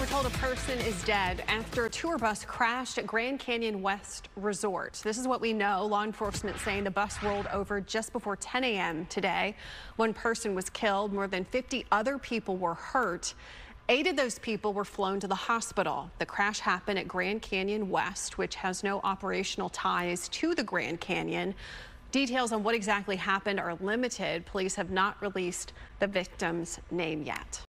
told a person is dead after a tour bus crashed at Grand Canyon West Resort. This is what we know. Law enforcement saying the bus rolled over just before 10 a.m. today. One person was killed. More than 50 other people were hurt. 8 of those people were flown to the hospital. The crash happened at Grand Canyon West, which has no operational ties to the Grand Canyon. Details on what exactly happened are limited. Police have not released the victim's name yet.